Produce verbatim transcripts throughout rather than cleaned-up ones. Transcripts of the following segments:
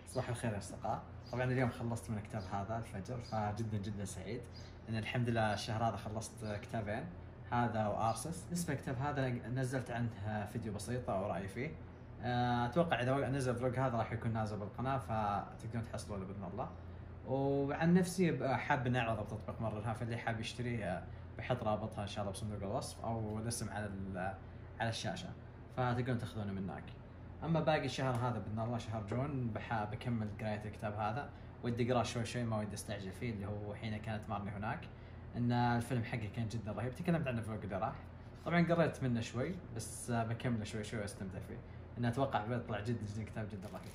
صباح الخير يا أصدقاء. طبعا اليوم خلصت من الكتاب هذا الفجر، فجدا جدا سعيد ان الحمد لله الشهر هذا خلصت كتابين، هذا وارسس. بالنسبه للكتاب هذا نزلت عنه فيديو بسيط او رايي فيه. اتوقع اذا نزل فلوق هذا راح يكون نازل بالقناه، فتقدرون تحصلونه باذن الله. وعن نفسي حاب نعرض بتطبيق مرة، فاللي حاب يشتريه بحط رابطها ان شاء الله بصندوق الوصف او الاسم على على الشاشه، فتقدرون تاخذونه من هناك. اما باقي الشهر هذا باذن الله شهر جون بحاب بكمل قرايه الكتاب هذا، ودي اقراه شوي شوي، ما ودي استعجل فيه، اللي هو حين كانت مارني هناك. ان الفيلم حقه كان جدا رهيب، تكلمت عنه في الفلوق اللي راح. طبعا قريت منه شوي بس بكمله شوي شوي واستمتع فيه، ان اتوقع بيطلع جدا جدا كتاب جدا رهيب.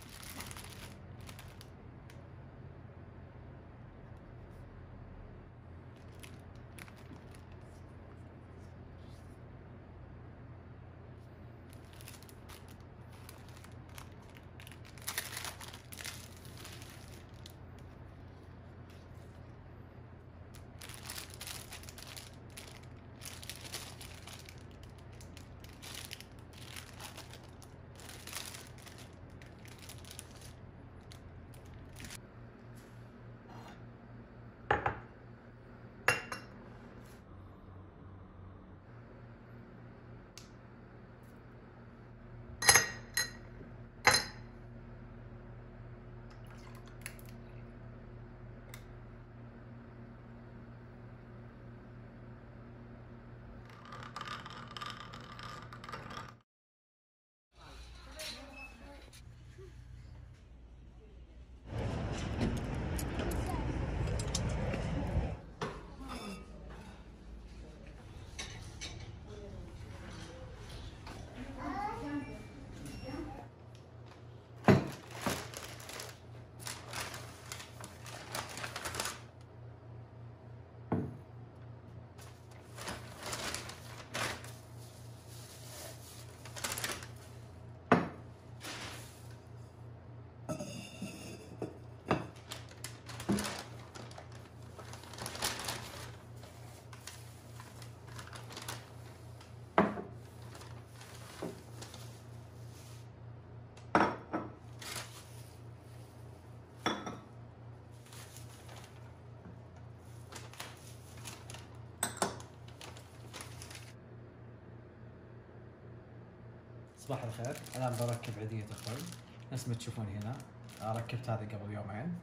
صباح الخير. الان بركب عيدية اخوي نفس ما تشوفون هنا. ركبت هذه قبل يومين.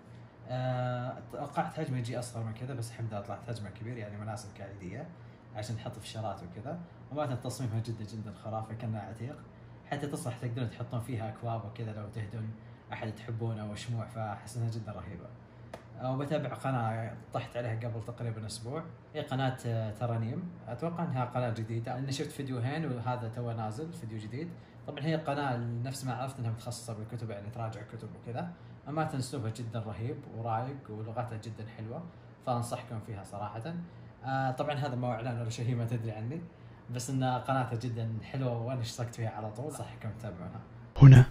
توقعت حجمه يجي اصغر من كذا، بس الحمد لله طلعت حجمه كبير، يعني مناسب كعيدية عشان نحط في الشارات وكذا. ومعناته تصميمها جدا جدا خرافي، كأنها عتيق، حتى تصلح تقدرون تحطون فيها اكواب وكذا لو تهدون احد تحبونه او شموع، فاحس انها جدا رهيبة. وبتابع قناة طحت عليها قبل تقريبا اسبوع، هي قناة ترانيم، اتوقع انها قناة جديدة، لاني شفت فيديوهين وهذا تو نازل فيديو جديد. طبعا هي قناة نفس ما عرفت انها متخصصة بالكتب، يعني تراجع كتب وكذا. اما اسلوبها جدا رهيب ورايق ولغتها جدا حلوة، فانصحكم فيها صراحة. آه طبعا هذا ما هو اعلان ولا شيء، هي ما تدري عني، بس ان قناتها جدا حلوة وانا اشتركت فيها على طول، انصحكم تتابعونها. هنا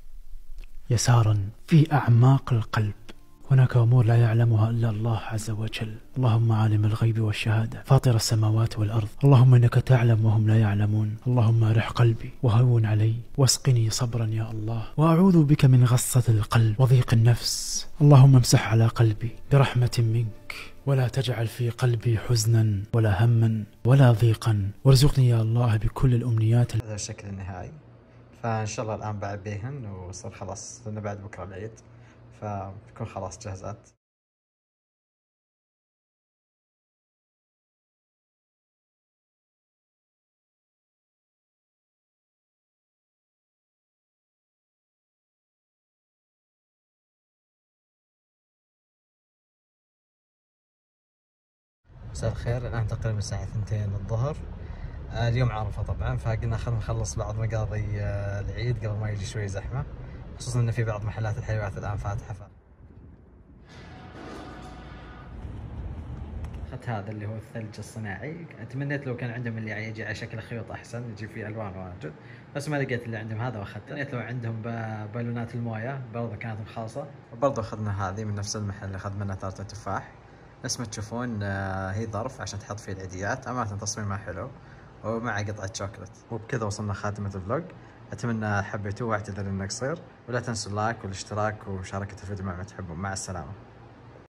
يسارا في اعماق القلب هناك أمور لا يعلمها إلا الله عز وجل. اللهم عالم الغيب والشهادة، فاطر السماوات والأرض، اللهم إنك تعلم وهم لا يعلمون. اللهم ارح قلبي وهون علي واسقني صبرا يا الله، وأعوذ بك من غصة القلب وضيق النفس. اللهم امسح على قلبي برحمة منك، ولا تجعل في قلبي حزنا ولا هما ولا ضيقا، وارزقني يا الله بكل الأمنيات. هذا الشكل النهائي، فإن شاء الله الآن بعد بيهن وصار خلاص، لأنه بعد بكرة العيد فبكون خلاص جهزت. مساء الخير. الآن تقريبا الساعة اثنتين الظهر. اليوم عرفة طبعا، فقلنا خلينا نخلص بعض مقاضي العيد قبل ما يجي شوي زحمة، خصوصا إن في بعض محلات الحلويات الآن فاتحة. اخذت هذا اللي هو الثلج الصناعي، تمنيت لو كان عندهم اللي يجي على شكل خيوط احسن، يجي فيه الوان واجد، بس ما لقيت اللي عندهم هذا واخذته. تمنيت لو عندهم بالونات المويه برضه كانت مخالصه، وبرضه اخذنا هذه من نفس المحل اللي اخذ منه تارته تفاح. نفس ما تشوفون هي ظرف عشان تحط فيه العيديات، امانه تصميمها حلو ومع قطعه شوكولات. وبكذا وصلنا خاتمه الفلوج. اتمنى حبيتوه واعتذر انه قصير، ولا تنسوا اللايك والاشتراك ومشاركة الفيديو مع من تحبون. مع السلامة.